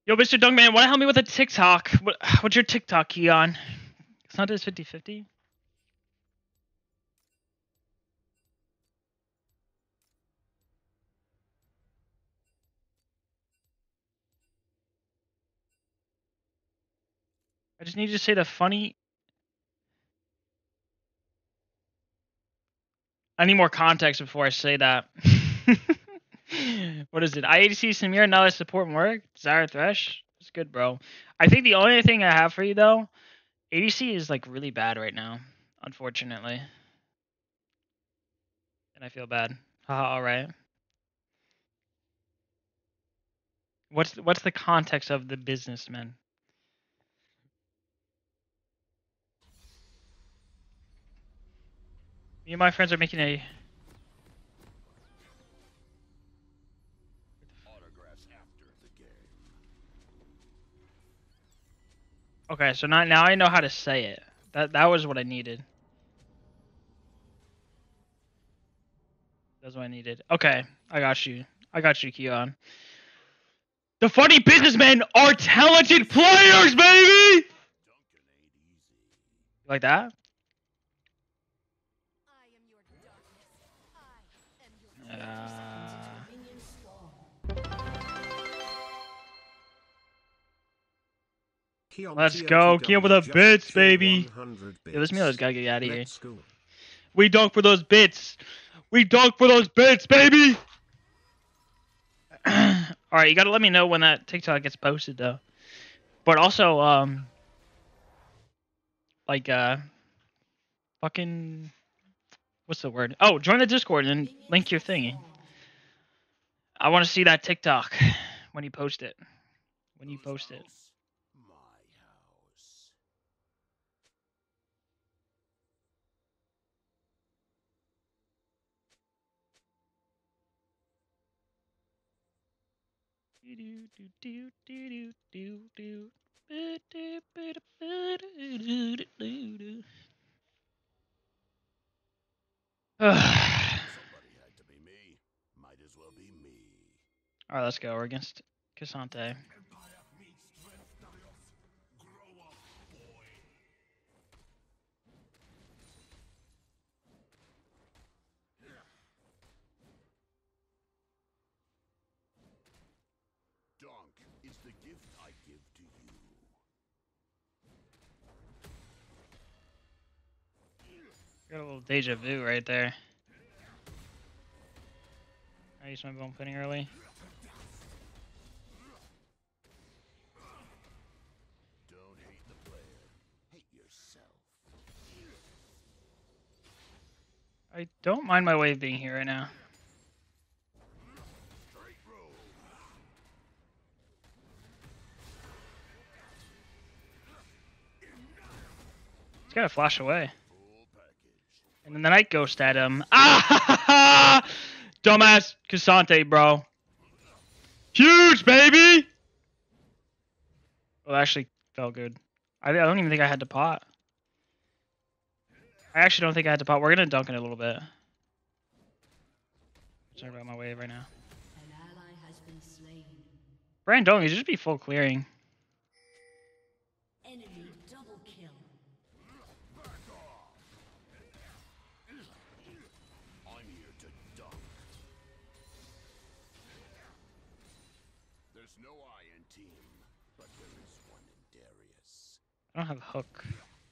Yo, Mr. Dunkman, wanna help me with a TikTok? What's your TikTok key on? It's not this 50/50. I just need you to say the funny. I need more context before I say that. What is it? IADC Samir, now that support and work? Desire Thresh? It's good, bro. I think the only thing I have for you, though, ADC is, like, really bad right now, unfortunately. And I feel bad. Haha, alright. What's the context of the business, man? Me and my friends are making a... Okay, so now I know how to say it. That was what I needed. That's what I needed. Okay, I got you. I got you, Keon. The funny businessmen are talented players, baby! Like that? Let's go. Keon with the bits, baby. Yo, this Milo's gotta get out of here. We dunk for those bits. We dunk for those bits, baby! Alright, you gotta let me know when that TikTok gets posted, though. But also, like, fucking... What's the word? Oh, join the Discord and link your thingy. I want to see that TikTok when you post it. When you post it. Alright, let's go. We're against KSante. Is the gift I give to you. Got a little deja vu right there. I used my bone pinning early. Don't hate the player. Hate yourself. I don't mind my wave being here right now. He's gotta flash away. And then the Night Ghost at him. Ah! Dumbass KSante, bro. Huge, baby! Well, actually felt good. I don't even think I had to pot. I actually don't think I had to pot. We're gonna dunk in a little bit. Sorry about my wave right now. Brand don't, you just be full clearing. Enemy double kill. I'm here to dunk. There's no I in team, but there is one in Darius. I don't have a hook.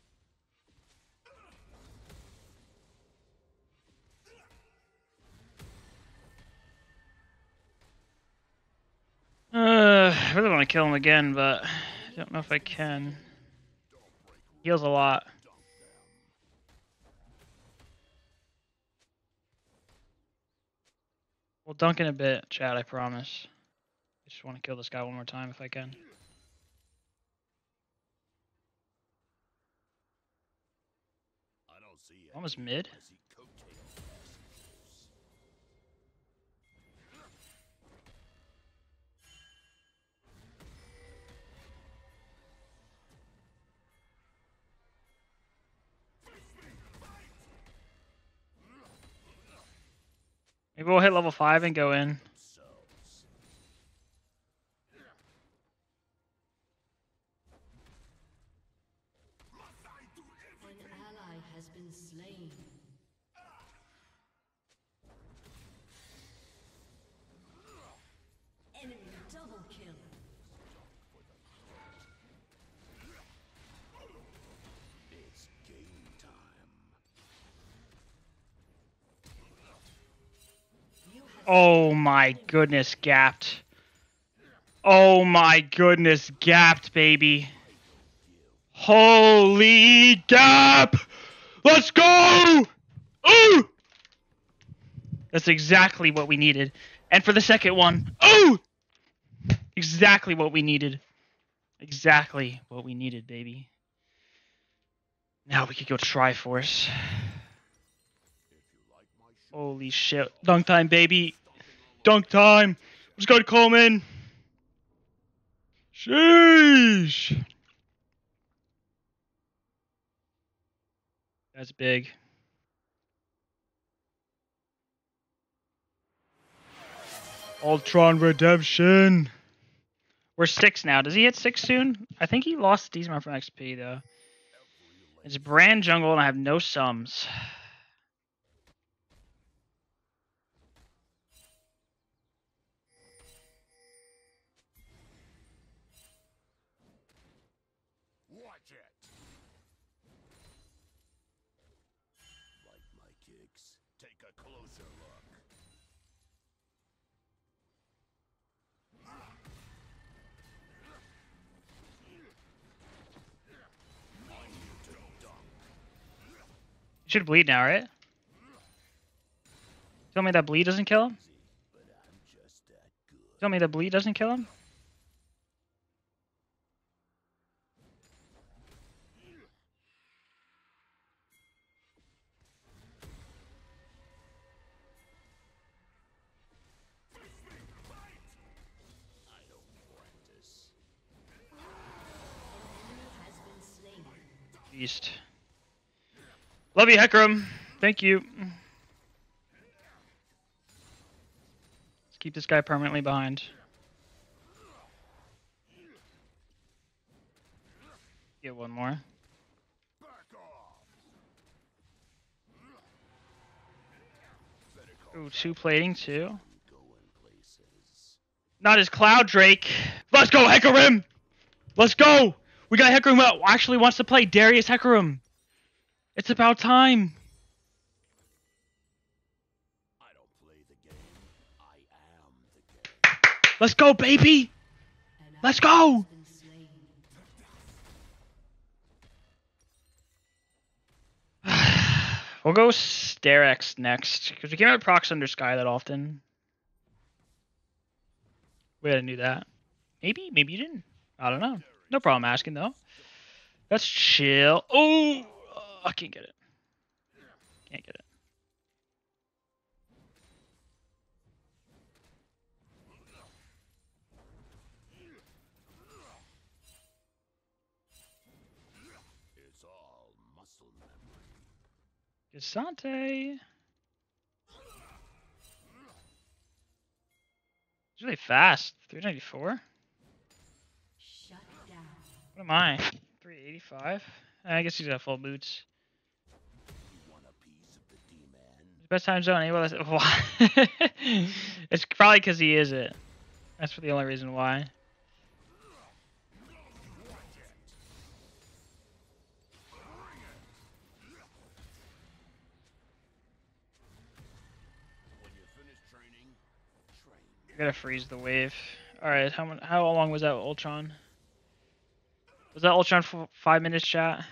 I really want to kill him again, but I don't know if I can. Heals a lot. We'll dunk in a bit, chat, I promise. I just want to kill this guy one more time if I can. I don't see Almost mid. Maybe we'll hit level 5 and go in. been slain. Enemy double kill. It's game time. Oh my goodness, gapped. Oh my goodness, gapped, baby. Holy gap! Let's go! Ooh! That's exactly what we needed. And for the second one, ooh! Exactly what we needed. Exactly what we needed, baby. Now we could go Triforce. Holy shit. Dunk time, baby. Dunk time. Let's go to Coleman. Sheesh. That's big. Ultron Redemption. We're 6 now. Does he hit 6 soon? I think he lost a decent amount from XP, though. It's Brand Jungle, and I have no sums. Watch it. Like my kicks. Take a closer look. He should bleed now, right? Tell me that bleed doesn't kill him? But I'm just that good. Tell me that bleed doesn't kill him? I don't practice. Has been slain. Beast. Love you, Hecarim. Thank you. Let's keep this guy permanently behind. Get one more. Back off. Ooh, 2 plating too. Going places. Not his Cloud Drake. Let's go, Hecarim! Let's go! We got Hecarim who actually wants to play Darius Hecarim. It's about time. I don't play the game. I am the game. Let's go, baby! An Let's ally go! has been slain. We'll go Starex next, because we can't have procs under Sky that often. We gotta do that. Maybe, maybe you didn't. I don't know. No problem asking, though. Let's chill. Oh! I can't get it. Can't get it. It's all muscle memory. KSante. It's really fast. 394? Shut down. What am I? 385? I guess he's got full boots. You want a piece of the D-man? Best time zone. Why? It's probably because he is it. That's the only reason why. When you finish training, train. I gotta freeze the wave. Alright, how long was that Ultron? Was that Ultron for 5 minutes, chat?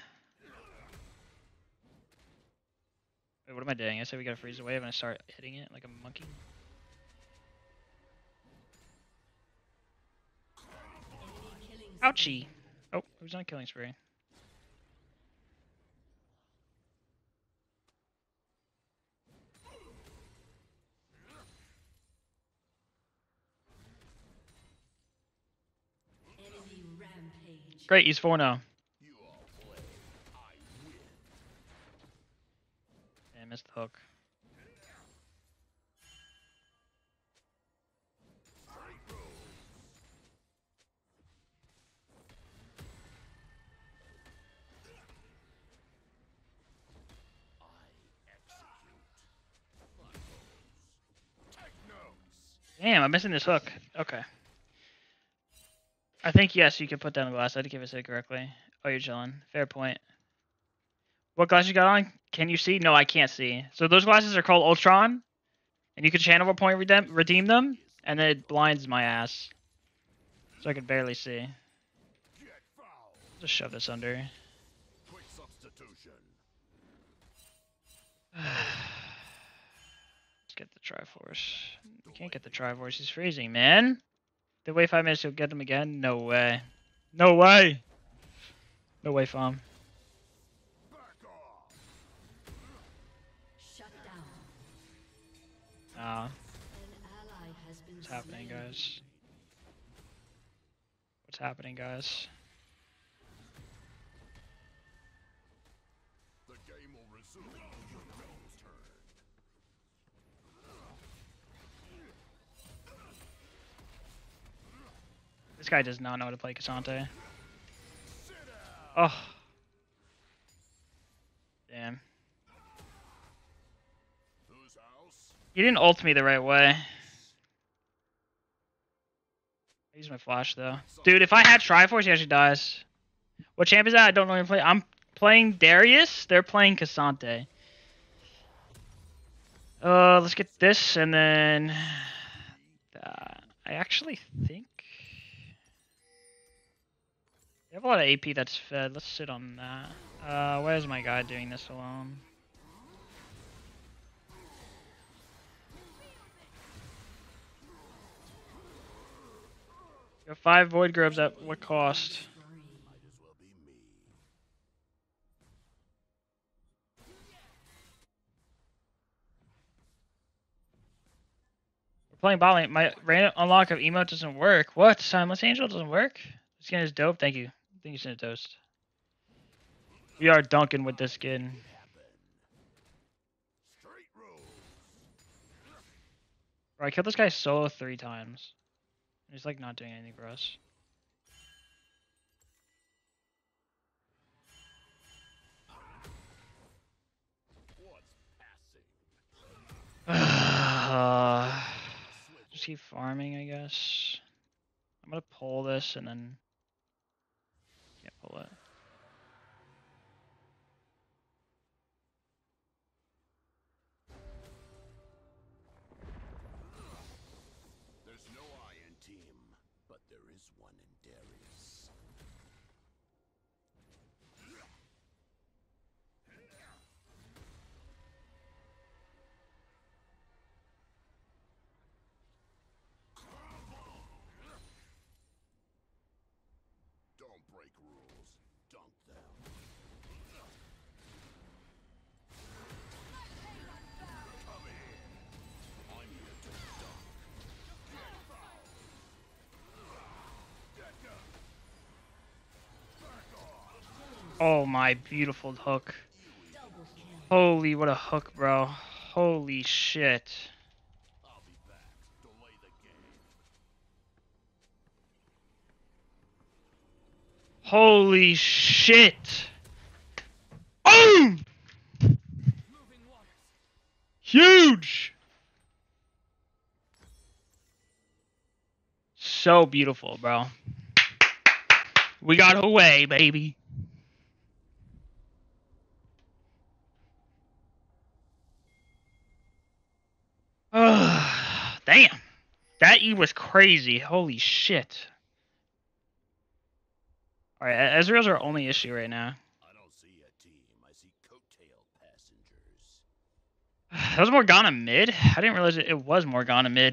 Wait, what am I doing? I said we gotta freeze the wave and I start hitting it like a monkey. Ouchie! Oh, who's on a killing spree? Enemy rampage. Great, he's 4-0. You all play. I win. Yeah, missed the hook. Damn, I'm missing this hook. Okay. I think, yes, you can put down the glass. I didn't give it correctly. Oh, you're chilling. Fair point. What glass you got on? Can you see? No, I can't see. So those glasses are called Ultron. And you can channel point redeem them. And then it blinds my ass. So I can barely see. Just shove this under. Quick substitution. Let's get the Triforce. We can't get the Triforce. He's freezing, man. They wait 5 minutes to get him again? No way. No way. No way, fam. Shut down. Ah, An ally has been what's happening, slain. guys? What's happening, guys? The game will resume when your bell's turn. This guy does not know how to play KSante. Oh. Damn. Whose house? He didn't ult me the right way. I use my flash, though. Dude, if I had Triforce, he actually dies. What champ is that? I don't know how to play. I'm playing Darius. They're playing KSante. Let's get this, and then... I actually think... They have a lot of AP that's fed. Let's sit on that. Where's my guy doing this alone? You have 5 Void Grubs at what cost? Might as well be me. We're playing bot lane. My random unlock of emote doesn't work. What? Timeless Angel doesn't work? This skin is dope. Thank you. Thank you, Cinnamon Toast. We are dunking with this skin. Straight rules. Bro, I killed this guy solo 3 times. He's like not doing anything for us. What's passing? Just keep farming, I guess. I'm gonna pull this and then can't pull it. There's no I in team, but there is one in Darius. Don't break rules. Dunk them. Come in. I'm here to dunk. Get foul. Get done. Back off. Oh my beautiful hook. Double kill. Holy, what a hook, bro. Holy shit. I'll be back. Delay the game. Holy shit. Oh! Huge! So beautiful, bro. We got away, baby. Damn. That E was crazy. Holy shit. Alright, Ezreal's our only issue right now. I don't see a team. I see coattail passengers. That was Morgana mid? I didn't realize it was Morgana mid.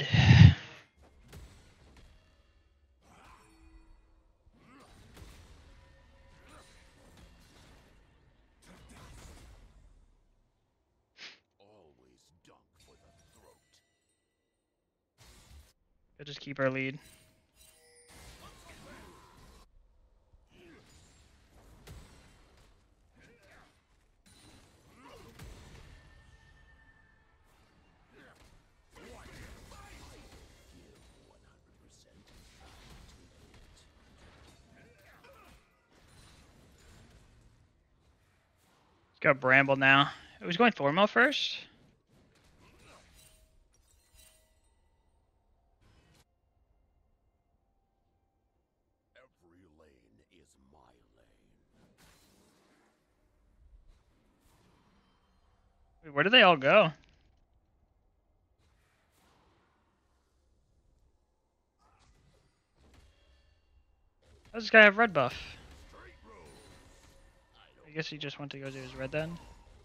Always dunk for the throat. We'll just keep our lead. Let's go Bramble now. Oh, he's going Thormo first? is my lane. Wait, where did they all go? How does this guy have red buff? I guess he just went to go do his red then.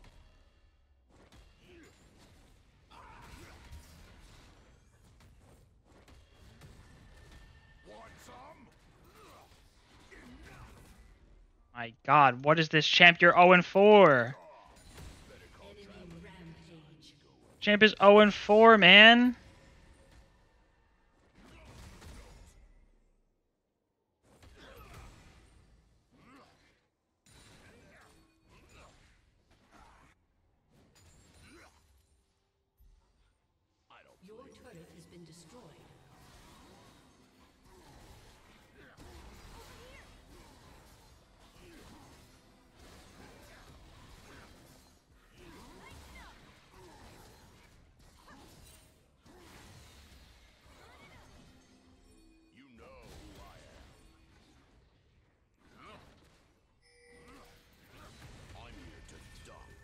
My god, what is this champ? You're 0-4. Enemy rampage. Champ is 0-4, man. Your turret has been destroyed. You know who I am. I'm here to dunk.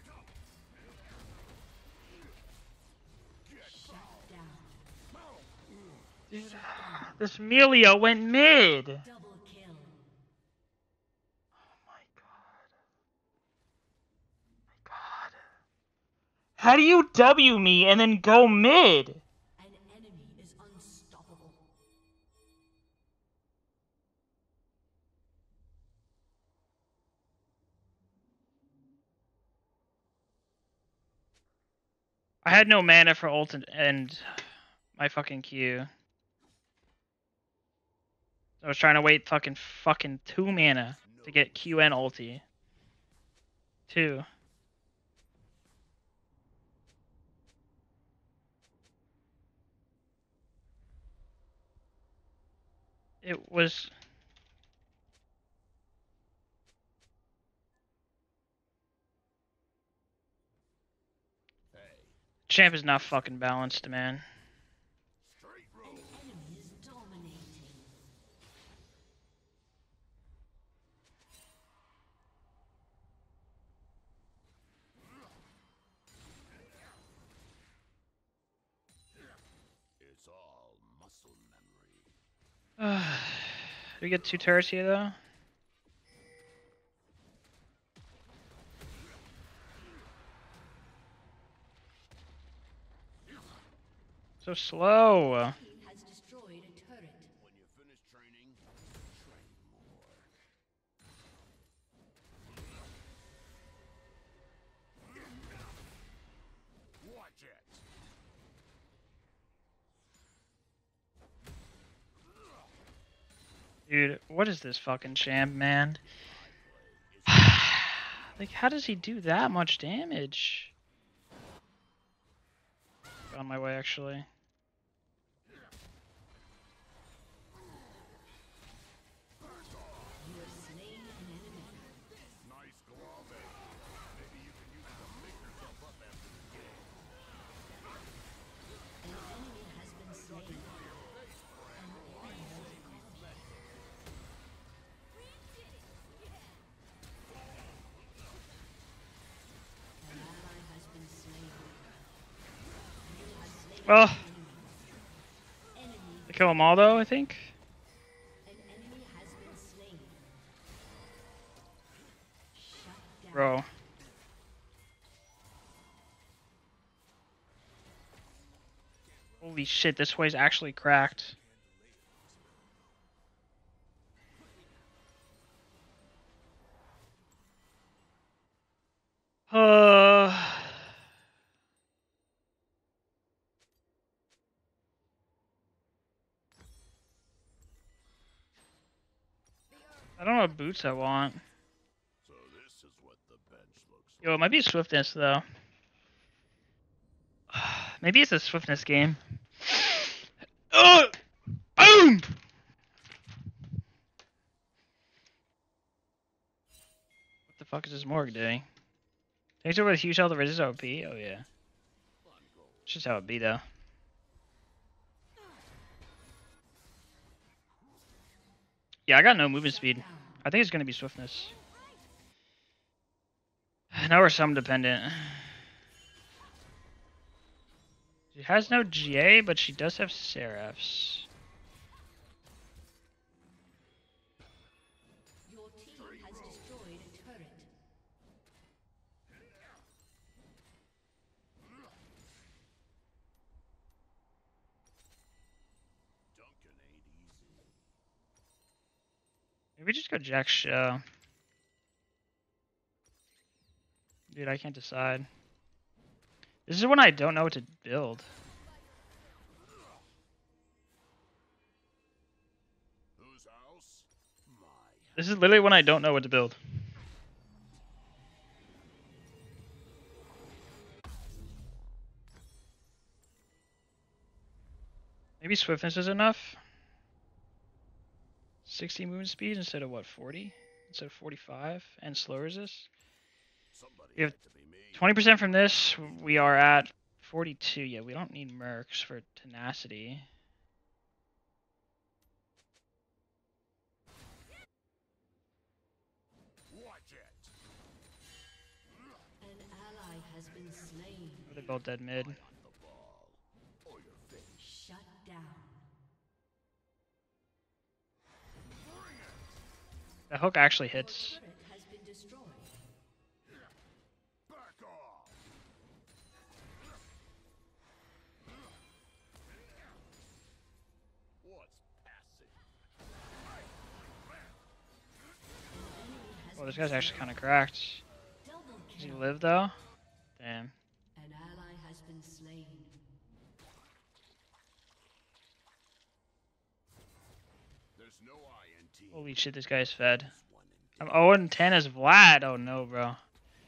Shut down. Dude, this Melia went mid. Double kill. Oh my god. My god. How do you W me and then go mid? An enemy is unstoppable. I had no mana for ult and my fucking Q. I was trying to wait fucking 2 mana to get Q and ulti. 2. It was... Hey, Champ is not fucking balanced, man. straight An road. enemy is dominating. It's all muscle memory. Do we get 2 turrets here, though? So slow. Team has destroyed a turret. When you finish training, train more. Watch it. Dude, what is this fucking champ, man? Like, how does he do that much damage? On my way, actually. You have slain an enemy. Nice glove. Maybe you can use it to make yourself up after the game. An enemy has been slain. An ally has been slain. You have slain Well, an enemy. I kill them all, though, I think. An enemy has been slain. Shut down. Bro. Holy shit, this way's actually cracked. I don't know what boots I want. So this is what the bench looks like. Yo, it might be swiftness, though. Maybe it's a swiftness game. Boom! What the fuck is this Morg doing? Takes over with huge health versus OP? Oh, yeah. It's just how it be, though. Yeah, I got no movement speed. I think it's gonna be swiftness. Now we're sum dependent. She has no GA, but she does have Seraphs. Your team has destroyed a turret. Duncan ain't easy. Maybe just go Jack Show. Dude, I can't decide. This is when I don't know what to build. Whose house? My This is literally when I don't know what to build. Maybe swiftness is enough. 60 movement speed instead of what, 40? Instead of 45 and slow resist. somebody We have had to be me. 20% from this. We are at 42. Yeah, we don't need mercs for tenacity. Watch it. An ally has been slain. They're both dead mid. On the ball. Or your face. Shut down. That hook actually hits. Your turret has been destroyed. Back off. What's passing? Oh, this guy's actually kind of cracked. Double Does he kill. live though? Damn. An ally has been slain. There's no INT. Holy shit, this guy's fed. There's one in I'm 0-10 as Vlad. Oh no, bro.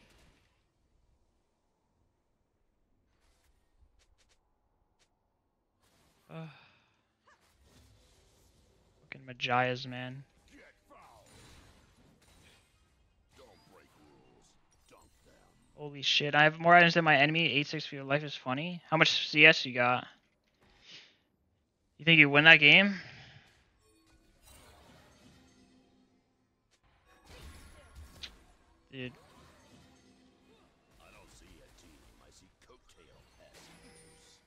Fucking Magias, man. Get foul. Don't break rules. Dunk them. Holy shit, I have more items than my enemy. 8-6 for your life is funny. How much CS you got? You think you win that game? Dude. I don't see a team. I see coattail passengers.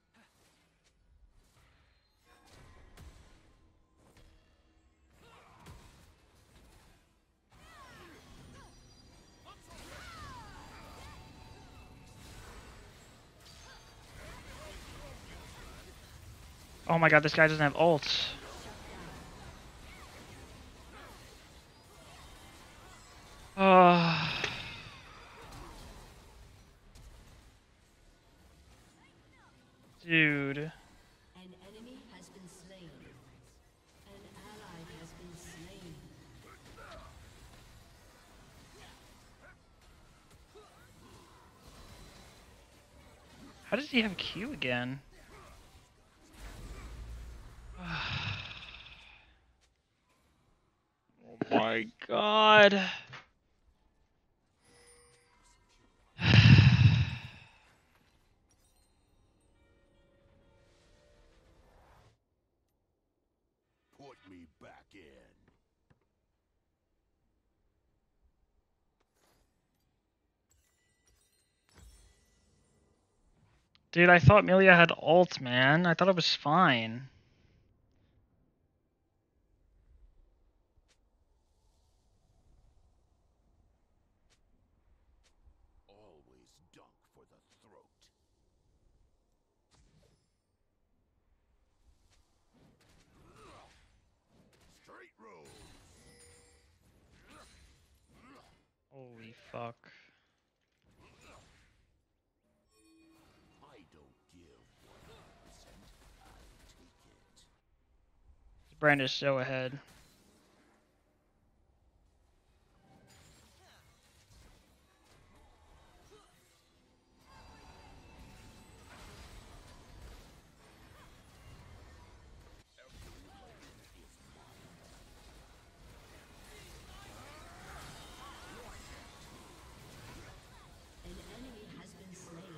Oh my god, this guy doesn't have ults. Oh. Dude. An enemy has been slain. An ally has been slain. How does he have Q again? Oh my god. Put me back in. Dude, I thought Milia had ult, man. I thought it was fine. Always dunk for the throat. Straight rules. Holy fuck. I don't give 100%. I take it. This brand is so ahead. An enemy has been slain.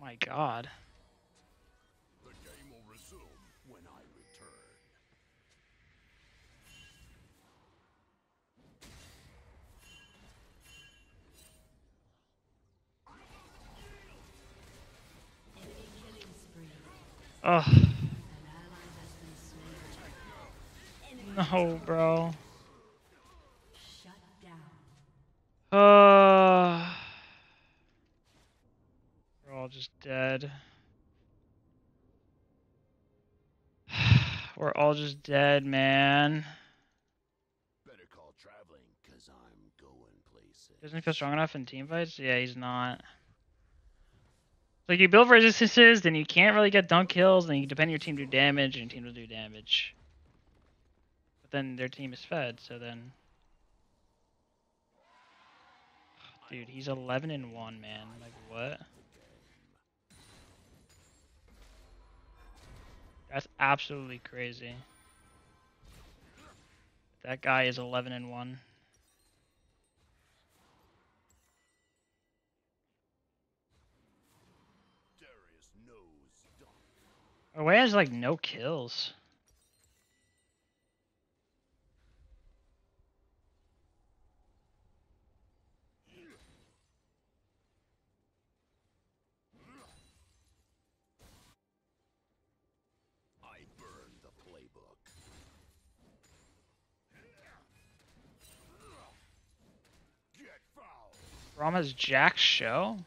My God. The game will resume when I return. Enemy killing spree. Ugh. An ally has been slain. No, bro. Shut down. We're all just dead. We're all just dead, man. Better call traveling, cause I'm going places. Doesn't he feel strong enough in team fights? Yeah, he's not. Like, you build resistances, then you can't really get dunk kills, then you depend on your team to do damage, and your team will do damage. But then their team is fed, so then... Dude, he's 11-1, man. Like, what? That's absolutely crazy. That guy is 11-1. Darius knows Dunk. Away has like no kills. I burned the playbook. Get foul. Rom has Jack's show?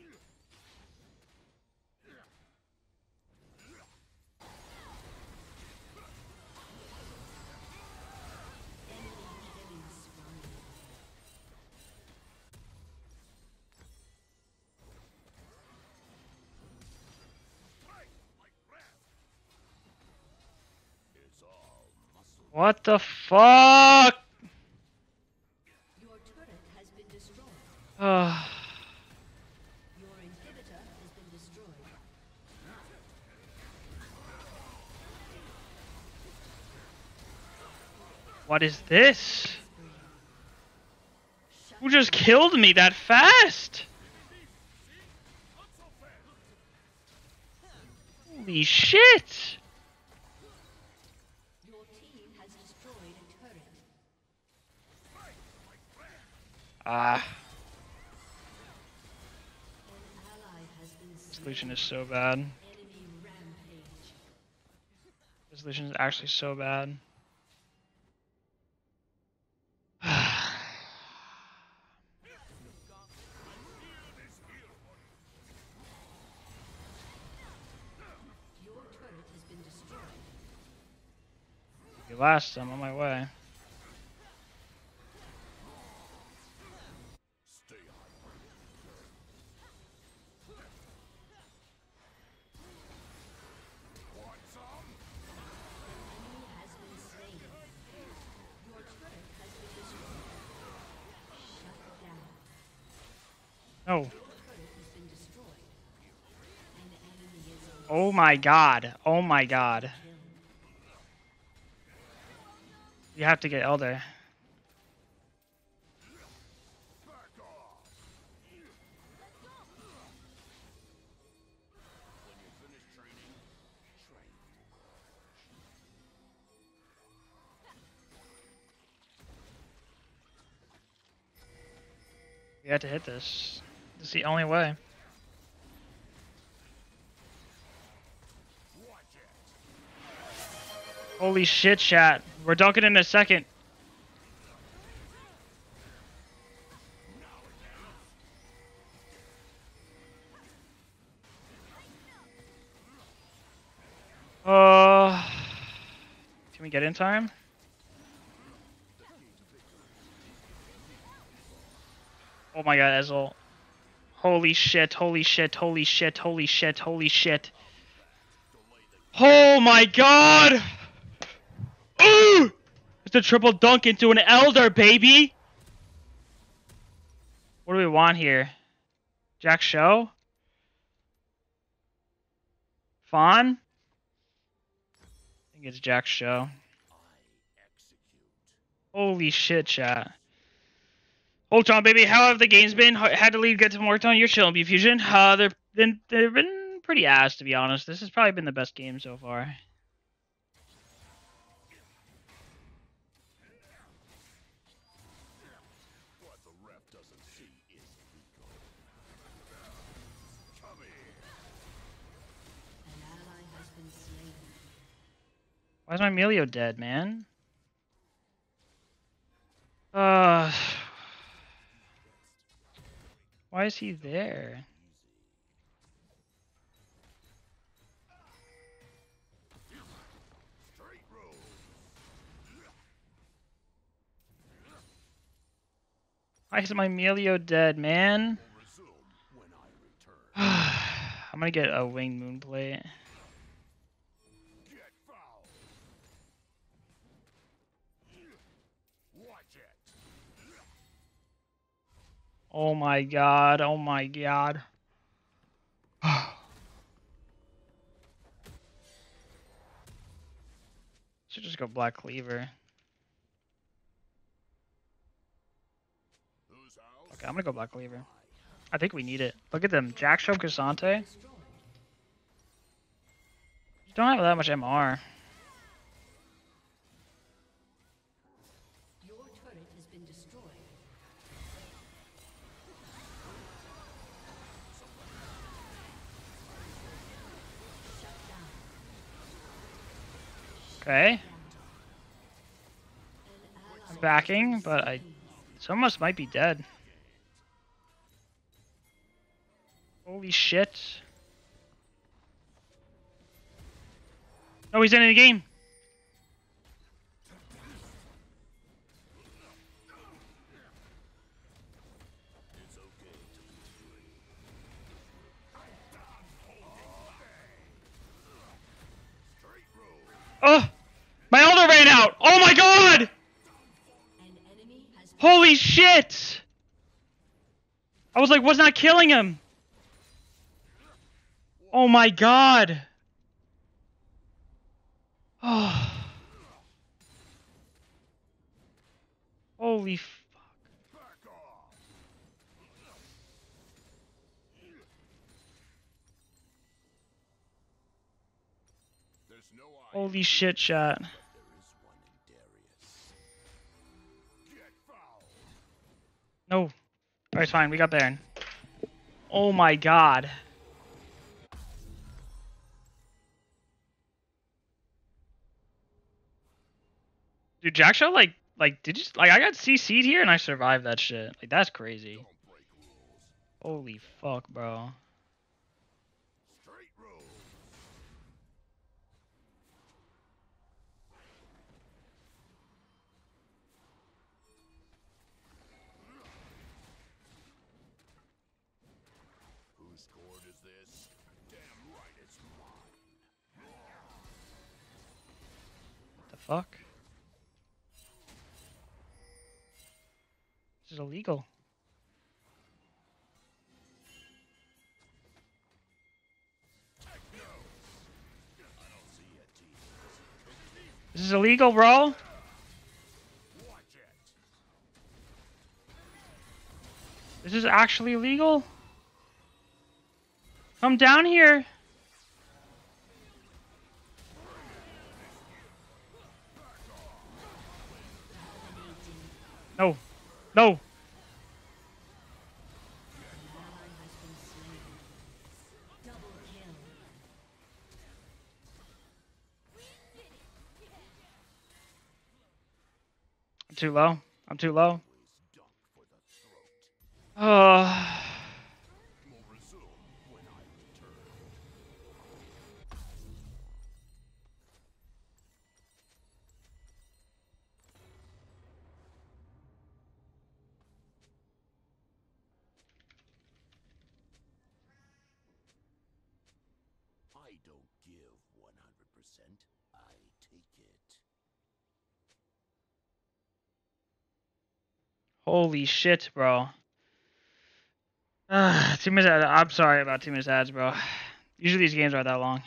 Killing spree. It's all muscle. What the fuck? Your turret has been destroyed. Ugh. Your inhibitor has been destroyed. What is this? Shut Who just killed me that fast? Holy shit! Your team has destroyed a turret. Ah, An ally has been this slain. solution is so bad. Enemy rampage. This solution is actually so bad. Your turret has been destroyed. You last, I'm on my way. Stay on. Want some? Enemy has been slain. Your turret has been destroyed. Shut down. No. Your turret has been destroyed. An enemy is Oh my god. Oh my god. killed. You have to get Elder. Back off. When you finish training, train. We had to hit this. This is the only way. Watch it. Holy shit, chat. We're dunking in a second. Can we get in time? Oh my god, Ezel. Holy shit, holy shit, holy shit, holy shit, holy shit. Oh my god! Ooh! It's a triple dunk into an Elder, baby! What do we want here? Jack Show? Fawn? I think it's Jack Show. I execute. Holy shit, chat. Ultron, baby, how have the games been? Had to leave, get some work done. You're chilling, B Fusion. They've been pretty ass, to be honest. This has probably been the best game so far. What the ref doesn't see is legal. Come here. An ally has been slain. Why is my Emilio dead, man? Why is he there? Straight road. Why is my Emilio dead, man? Will resume when I return. I'm gonna get a winged moon plate. Get foul. Watch it. Oh my god, oh my god. Should just go Black Cleaver. Whose house? Okay, I'm gonna go Black Cleaver. I think we need it. Look at them. Jack Show KSante. You don't have that much MR. Your turret has been destroyed. Shut down. Okay. An I'm ally backing, but some of us might be dead. Holy shit. No, he's in the game. It's okay to be free. Straight road. Oh! My elder ran out! Oh my god! an enemy has been Holy shit! I was like, what's not killing him? Oh my god! Oh. Holy fuck. Back off. There's no eye. Holy shit, chat. There is one in Darius. Get foul. No. Alright, fine, we got Baron. Oh my god. Dude, Jack Show, did you, I got CC'd here and I survived that shit. Like, that's crazy. Don't break rules. Holy fuck, bro. Straight road. Whose court is this? Damn right it's mine. What the fuck? This is illegal. Techno. I don't see a team. This is illegal, bro. Watch it. This is actually illegal. Come down here. No. No. An ally has been slain. Double kill. I'm too low. I'm too low. Always dunk for the throat. Oh. Will resume when I return. I don't give 100%. I take it. Holy shit, bro. 2 minutes. I'm sorry about 2 minutes ads, bro. Usually these games aren't that long.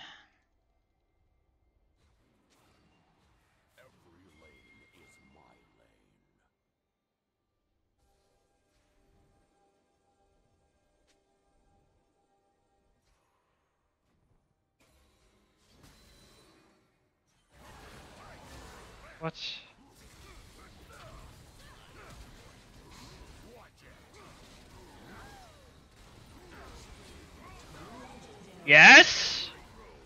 Every lane is my lane. What? Yes?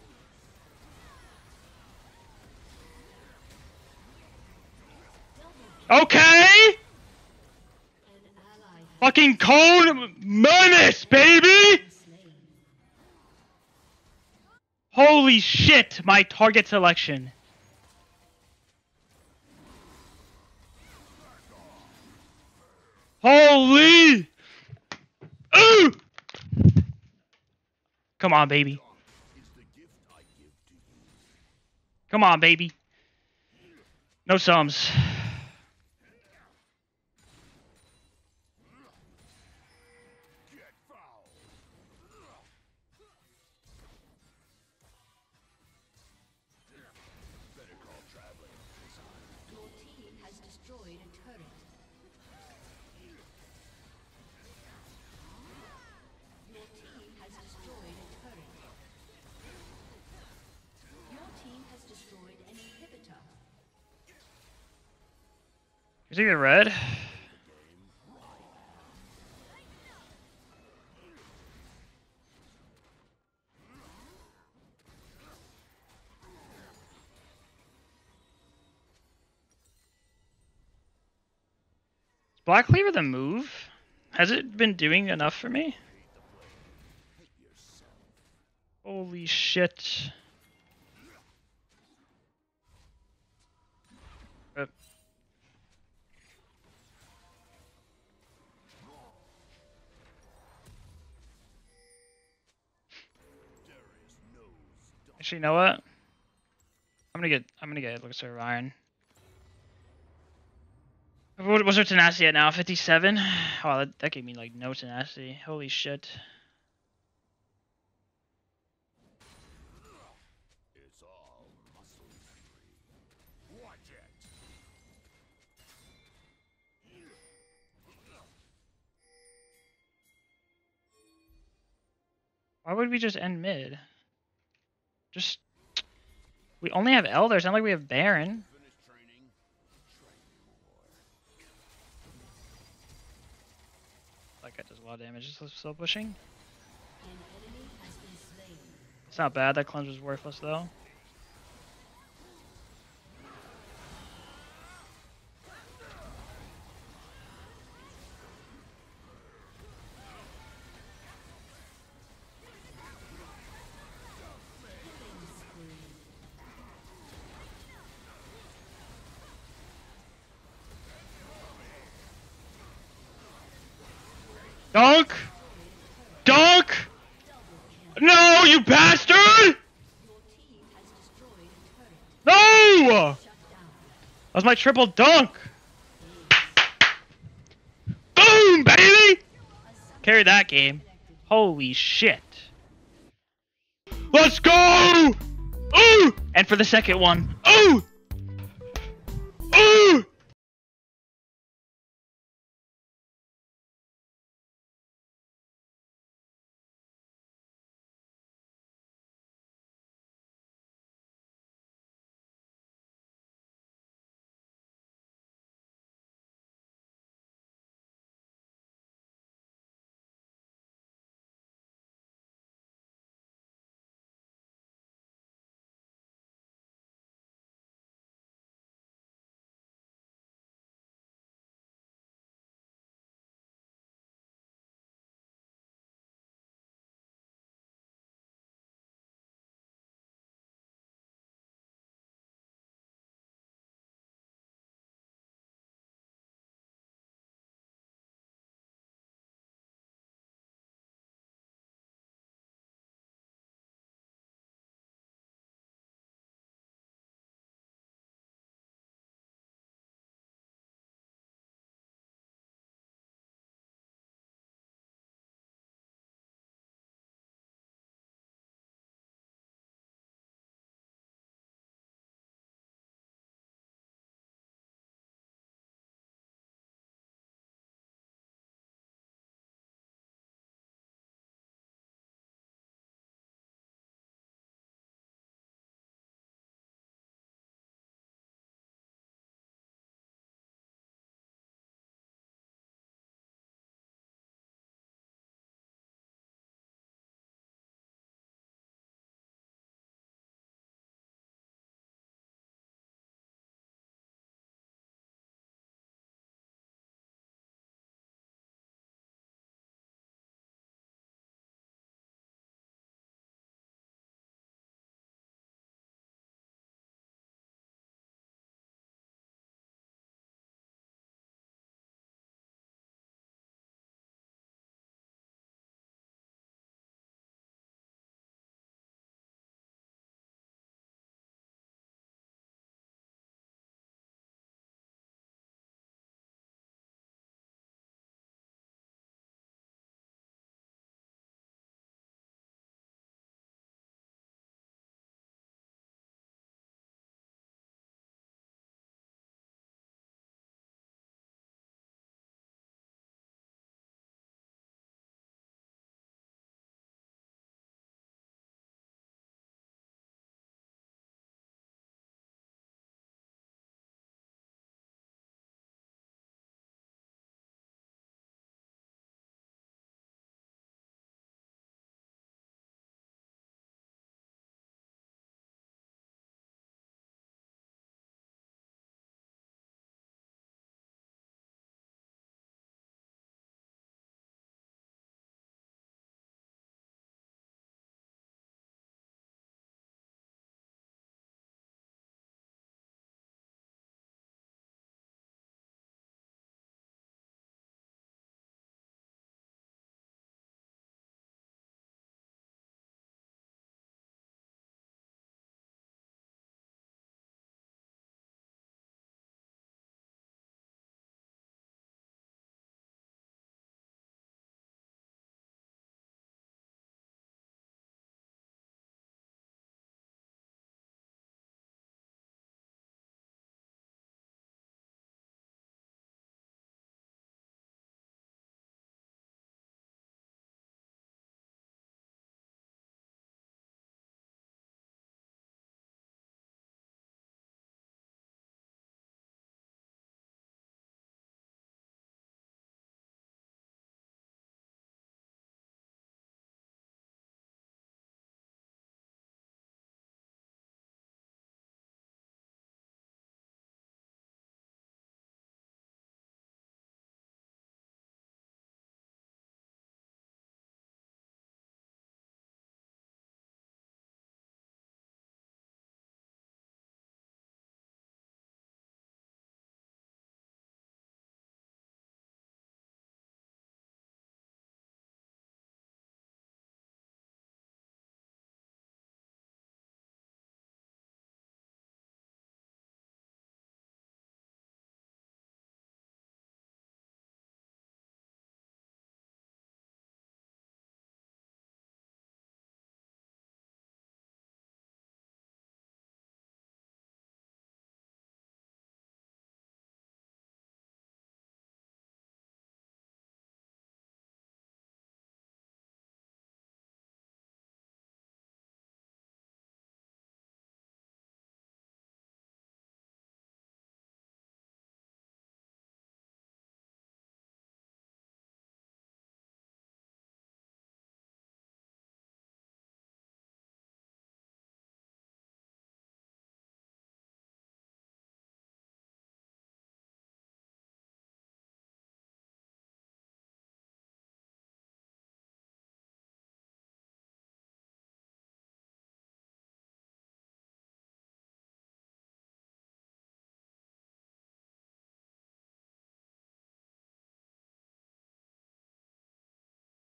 Okay! An ally Fucking cone menace, baby! has been slain. Holy shit, my target selection. Holy! Ooh! Come on, baby. Come on, baby. No sums. Your team has destroyed a turret. Your team has destroyed a turret. Your team has destroyed an inhibitor. Is he get red? Is Black Cleaver the move? Has it been doing enough for me? Holy shit. Actually, you know what? I'm gonna get Elixir of Iron. What's our tenacity at now? 57? Oh, that gave me like no tenacity. Holy shit. It's all muscle memory. Watch it. Why would we just end mid? Just... We only have Elder, it's not like we have Baron. Finish training. Train more. That guy does a lot of damage, just still pushing. An enemy has been slain. It's not bad, that cleanse was worthless though. Dunk! Dunk! No, you bastard! Your team has destroyed a turret. No! Shut down. That was my triple dunk! Boom, baby! Carry that game. Holy shit. Let's go! Ooh! And for the second one. Ooh!